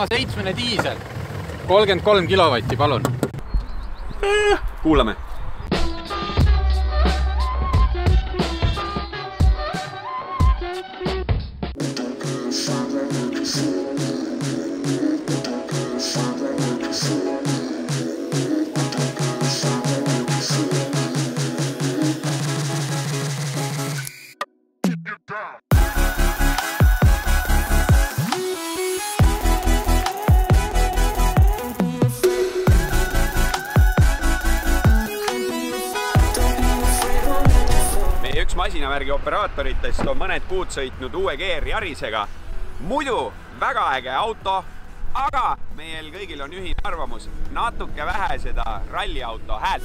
1.7 diisel. 33 kilovatti, palun. Kuulame. Üks masinavärgi operaatoritest on mõned kuud sõitnud uue GR Yarisega. Muidu väga äge auto, aga meil kõigil on ühine arvamus, natuke vähe seda ralliauto häält.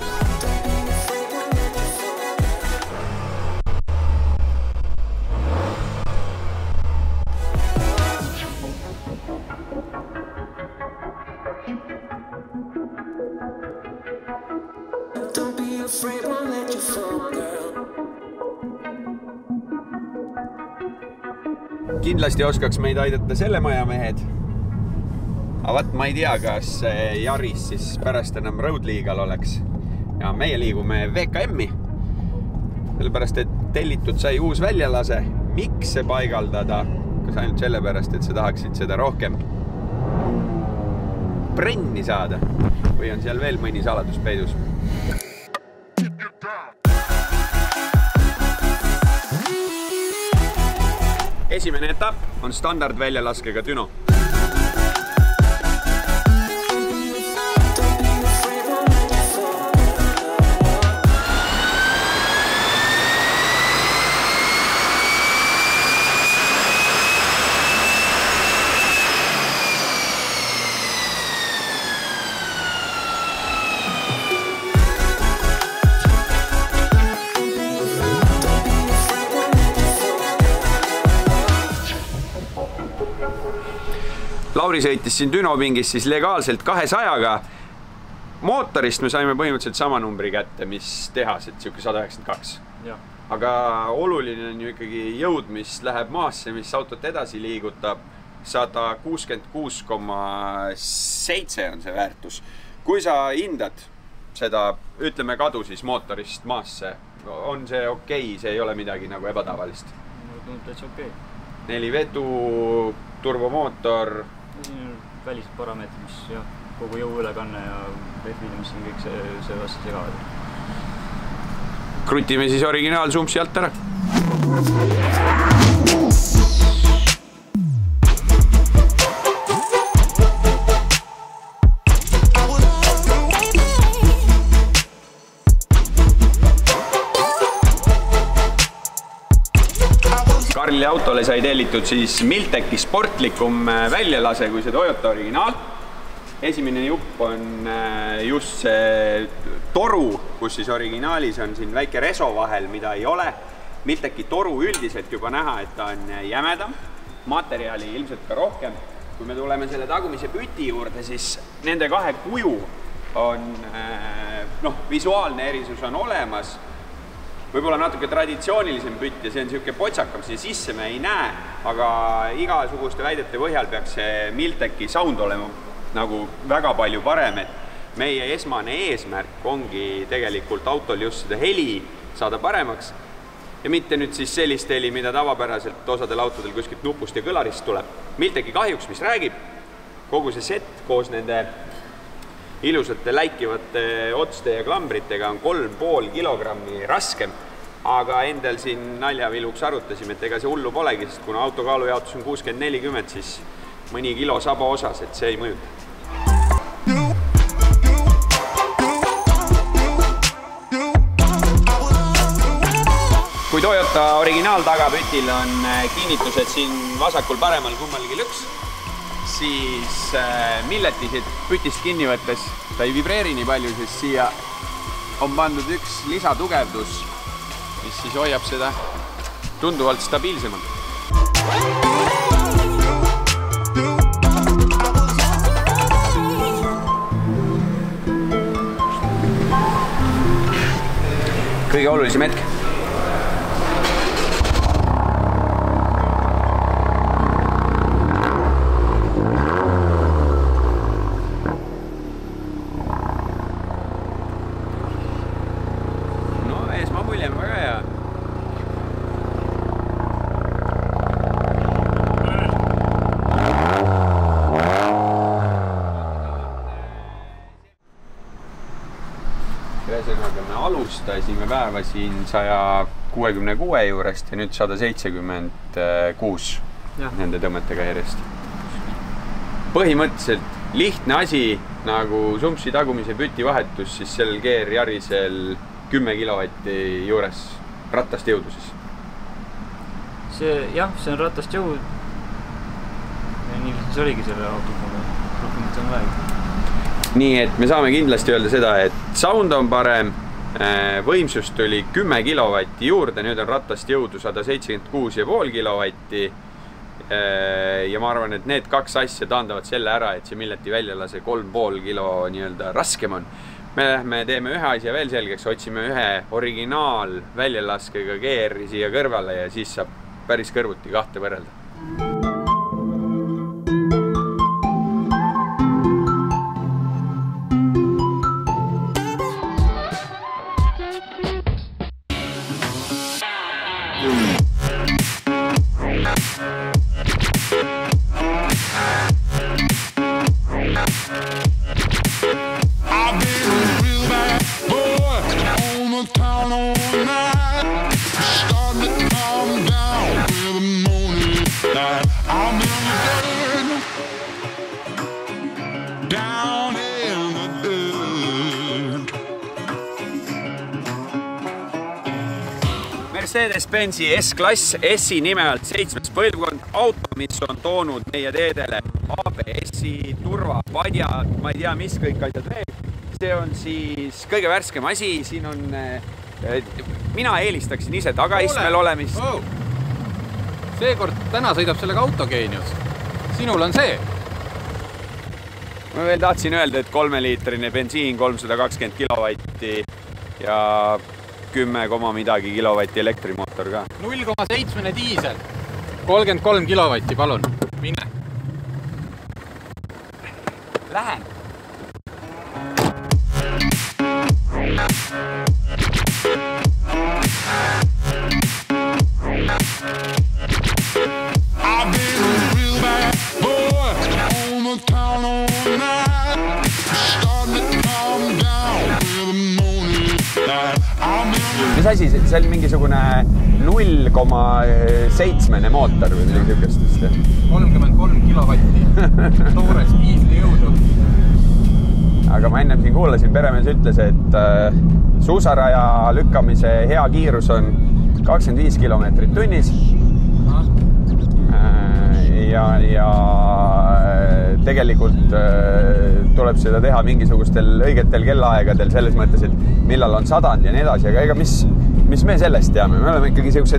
Kindlasti oskaks meid aidata selle maja mehed. Aga vaat ma ei tea, kas Yaris siis pärast enam Road Legal oleks. Ja meie liigume VKM-i. Sellepärast, et tellitud sai uus väljalase. Miks see paigaldada? Kas ainult sellepärast, et sa tahaksid seda rohkem brenni saada? Või on seal veel mõni saladus peidus? Esimene etapp on standard väljalaskega Düno. Lauri sõitis siin Düno pingis siis legaalselt 200-ga. Mootorist me saime põhimõtteliselt sama numbri kätte, mis tehas, et siuke 192. Ja. Aga oluline on ju ikkagi jõud, mis läheb maasse, mis autot edasi liigutab. 166,7 on see väärtus. Kui sa hindad seda, ütleme kadu siis mootorist maasse, on see okei, see ei ole midagi nagu ebatavalist? No, täitsa okei. 4 vedu, turbomootor. Välised parameetrid, mis jah, kogu jõu ülekanne ja rehvid, mis siin kõik see vastu segavad. Krutime siis originaal sumpsi alt ära. Karli autole sai tellitud siis Milteki sportlikum väljalase kui see Toyota originaal. Esimene jupp on just see toru, kus siis originaalis on siin väike reso vahel, mida ei ole. Milteki toru üldiselt juba näha, et ta on jämedam, materjali ilmselt ka rohkem. Kui me tuleme selle tagumise püti juurde, siis nende kahe kuju on, visuaalne erisus on olemas. Võib-olla natuke traditsioonilisem pütt ja see on selline potsakam, siia sisse me ei näe, aga igasuguste väidete põhjal peaks see Milteki sound olema nagu väga palju parem, et meie esmane eesmärk ongi tegelikult autol just seda heli saada paremaks ja mitte nüüd siis sellist heli, mida tavapäraselt osadel autodel kuskilt nupust ja kõlarist tuleb. Milteki kahjuks, mis räägib, kogu see set koos nende ilusate läikivate otste ja klambritega on 3,5 kilogrammi raskem, aga endal siin naljaviluks arutasime, et ega see hullu polegi, sest kuna auto kaalujaotus on 60-40, siis mõni kilo saba osas, et see ei mõjuta. Kui Toyota originaal tagapütil on kinnitused siin vasakul paremal kummalgi lõks, siis milletisid pütist kinni võttes ta ei vibreeri nii palju, sest siia on pandud üks lisatugevdus, mis siis hoiab seda tunduvalt stabiilsemalt. Kõige olulisem hetk. alustasime päeva siin 166 juurest ja nüüd 176 nende tõmmetega järjest. Põhimõtteliselt lihtne asi nagu sumpsi tagumise püti vahetus, siis sellel Gear Yarisel 10 kilovatti juures ratast jõudu siis. See on ratast jõud. Ja nii see oligi selle autoga, rohkem on väega. Nii et me saame kindlasti öelda seda, et sound on parem, võimsust tuli 10 kilovatti juurde, nüüd on ratast jõudu 176,5 kilovatti. Ja ma arvan, et need kaks asja taandavad selle ära, et see milleti väljalase 3,5 kilo nii-öelda raskem on. Me lähme teeme ühe asja veel selgeks, otsime ühe originaal väljalaskega Geari siia kõrvale ja siis saab päris kõrvuti kahte võrrelda. Mercedes-Benzi S-klass, S-i nime alt 7. põlvkond, auto, mis on toonud meie teedele ABS-i, turvapadjad, ma ei tea, mis kõik asjad veel. See on siis kõige värskem asi, siin on, mina eelistaksin ise tagaistmel olemist. Seekord täna sõidab sellega autogeenius. Sinul on see. Ma veel tahtsin öelda, et 3-liitrine bensiin, 320 kilovatti ja 10, midagi kilovatti elektrimootor ka. 0,7 diisel. 33 kilovatti, palun. Mine. Lähen. Mis asi, see on mingisugune 0,7 mootor või midagi sükestust? 33 kilovatti. Toores diisli jõudu. Aga ma ennem siin kuulasin, peremees ütles, et suusaraja lükkamise hea kiirus on 25 kilomeetrit tunnis. Ja tegelikult tuleb seda teha mingisugustel õigetel kellaaegadel selles mõttes, et millal on sadand ja nii edasi, aga ega mis me sellest teame? Me oleme ikkagi sellised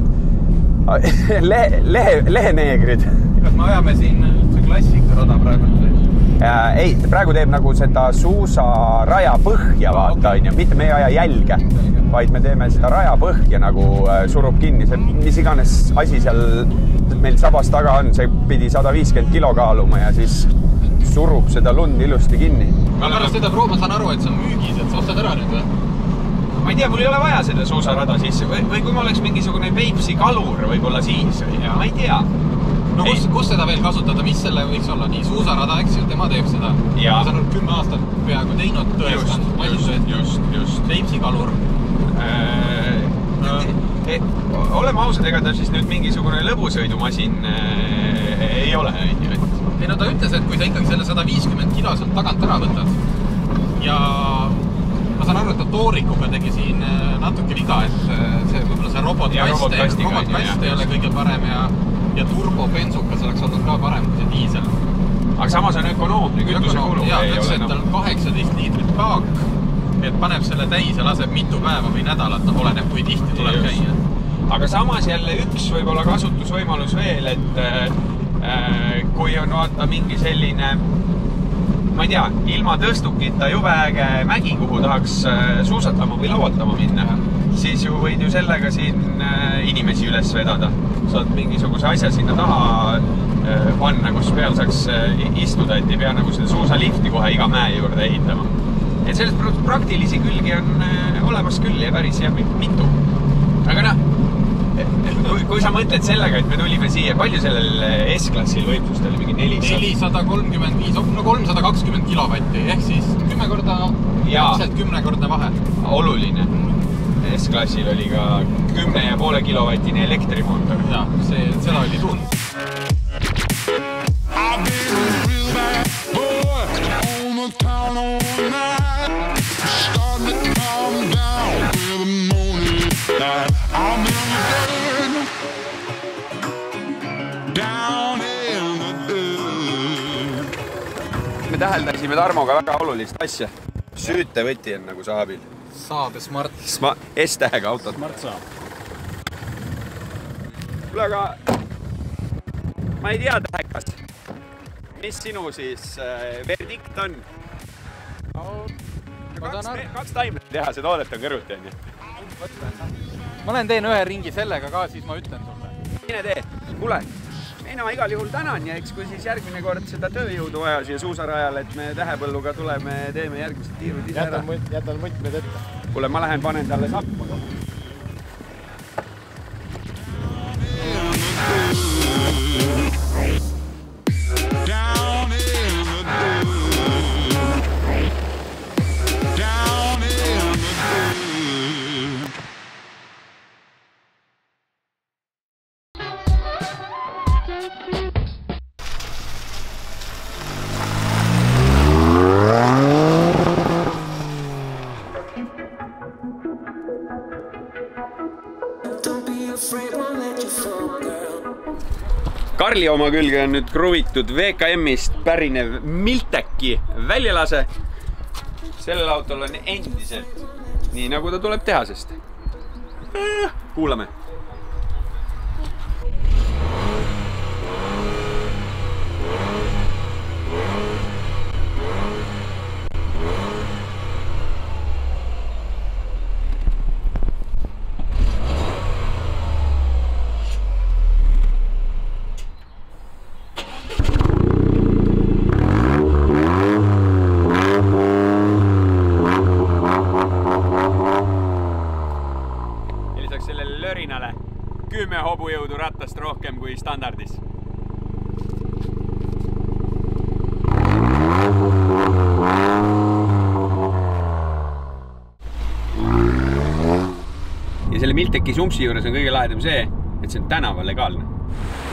leheneegrid. Kas me ajame siin üldse klassikarada praegu? Ei, praegu teeb nagu seda suusaraja põhja vaata, mitte me ei aja jälge, vaid me teeme seda raja põhja nagu surub kinni. See, mis iganes asi seal meil sabas taga on, see pidi 150 kilo kaaluma ja siis surub seda lund ilusti kinni. Ma pärast seda proov, ma saan aru, et see on müügis, et sa ostad ära nüüd või? Ma ei tea, mul ei ole vaja seda suusarada sisse või kui ma oleks mingisugune Peipsi kalur võib-olla siis, ma ei tea. No kus seda veel kasutada, mis selle võiks olla? Nii suusarada, eks ju, tema teeb seda. Ma saan 10 aastat peaaegu teinud tõestan. Just. Peipsi kalur. Oleme ausad, ega ta siis nüüd mingisugune lõbusõidumasin ei ole. Ei, no ta ütles, et kui sa ikkagi selle 150 kilo sealt tagant ära võtad ja ma saan aru, et ta toorikuga tegi siin natuke viga, et see võib-olla see robotkast ei ole kõige parem ja turbobensukas oleks olnud ka parem kui see diisel. Aga samas on ökonoomne kütusekulu. Jaa, ütles, et tal 18 liitrit paak, et paneb selle täis ja laseb mitu päeva või nädalat, oleneb kui tihti tuleb käia. Aga samas jälle üks võib-olla kasutusvõimalus veel, et kui on vaata mingi selline, ma ei tea, ilma tõstukita jube äge mägi, kuhu tahaks suusatama või lauatama minna, siis ju võid ju sellega siin inimesi üles vedada. Saad mingisuguse asja sinna taha panna, kus peal saaks istuda, et ei pea nagu seda suusalifti kohe iga mäe juurde ehitama. Et sellest praktilisi külgi on olemas küll ja päris ja mitu. Aga noh, kui sa mõtled sellega, et me tulime siia, palju sellel S-klassil võimsust oli? Mingi 435, no 320 kilovatti, ehk siis 10 korda vahe. Oluline. S-klassil oli ka 10,5 kilovatine elektrimootor. Ja, seda oli tund. Me täheldasime Tarmoga väga olulist asja. Süütevõti on nagu Saabil. Saade Smart. S-tähega autod. Smart Saab. Kuule, aga ma ei tea, Tähekas, mis sinu siis verdikt on? Kaks taimlet teha, see toodet on kõrvuti, on ju? Ma teen ühe ringi sellega ka, siis ma ütlen sulle. Mine tee. Kuule, ma igal juhul tänan ja eks kui siis järgmine kord seda tööjõudu vaja siia suusarajal, et me Tähepõlluga tuleme, teeme järgmised tiirud ise ära. Jätan mõtmed ette. Kuule, ma lähen panen talle sappa. Karli oma külge on nüüd kruvitud VKM-ist pärinev Milteki väljalase. Sellel autol on endiselt nii, nagu ta tuleb tehasest. Kuulame. Sellele lörinale 10 hobujõudu rattast rohkem kui standardis. Ja selle Milteki sumpsi juures on kõige lahedam see, et see on tänava legaalne.